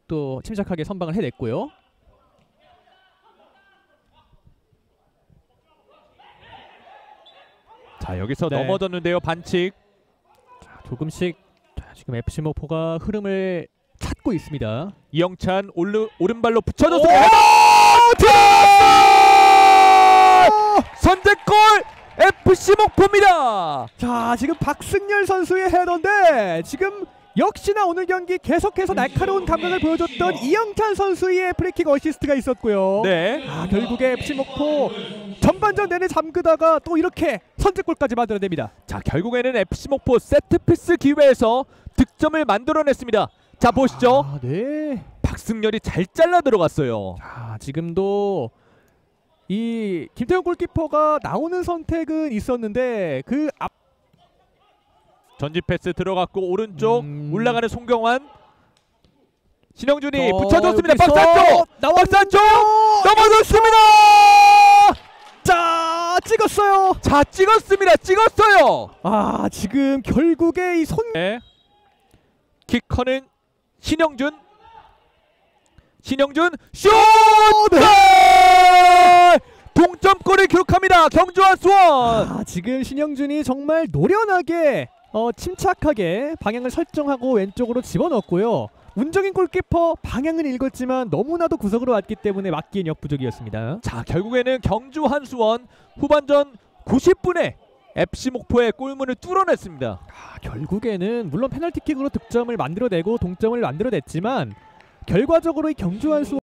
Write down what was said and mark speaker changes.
Speaker 1: 또 침착하게 선방을 해냈고요.
Speaker 2: 자, 여기서
Speaker 1: 네.
Speaker 2: 넘어졌는데요. 반칙.
Speaker 1: 자, 조금씩 지금 FC 목포가 흐름을 찾고 있습니다.
Speaker 2: 이영찬 오른발로 붙여줬습니다. 선제골 FC 목포입니다.
Speaker 1: 자, 지금 박승열 선수의 헤더인데 지금 역시나 오늘 경기 계속해서 날카로운 감각을 보여줬던 이영찬 선수의 프리킥 어시스트가 있었고요.
Speaker 2: 네.
Speaker 1: 결국에 FC 목포 전반전 내내 잠그다가 또 이렇게 선제골까지 만들어냅니다.
Speaker 2: 자, 결국에는 FC 목포 세트피스 기회에서 득점을 만들어냈습니다. 자, 보시죠.
Speaker 1: 네.
Speaker 2: 박승열이 잘 잘라 들어갔어요.
Speaker 1: 자, 지금도 이 김태형 골키퍼가 나오는 선택은 있었는데 그 앞
Speaker 2: 전진 패스 들어갔고 오른쪽 올라가는 송경환. 신영준이 붙여줬습니다.
Speaker 1: 여기서
Speaker 2: 박스 안쪽! 박스 안쪽! 넘어졌습니다!
Speaker 1: 자, 찍었어요.
Speaker 2: 자, 찍었습니다. 찍었어요.
Speaker 1: 지금 결국에 이
Speaker 2: 네. 키커는 신영준 슛! 네! 동점골을 기록합니다. 경주와 수원.
Speaker 1: 지금 신영준이 정말 노련하게 침착하게 방향을 설정하고 왼쪽으로 집어넣었고요. 운정인 골키퍼 방향은 읽었지만 너무나도 구석으로 왔기 때문에 막기엔 역부족이었습니다.
Speaker 2: 자, 결국에는 경주 한수원 후반전 90분에 FC 목포의 골문을 뚫어냈습니다.
Speaker 1: 결국에는 물론 페널티킥으로 득점을 만들어내고 동점을 만들어냈지만 결과적으로 이 경주 한수원